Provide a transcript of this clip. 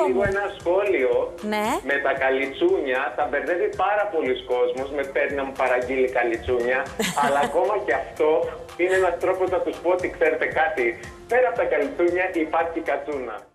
λίγο μου. ένα σχόλιο. Ναι. Με τα καλιτσούνια τα μπερδεύει πάρα πολλοί κόσμος. Με παίρνει να μου παραγγείλει καλιτσούνια. Αλλά ακόμα και αυτό είναι ένας τρόπος να τους πω ότι ξέρετε κάτι. Πέρα από τα καλιτσούνια υπάρχει κατσούνα.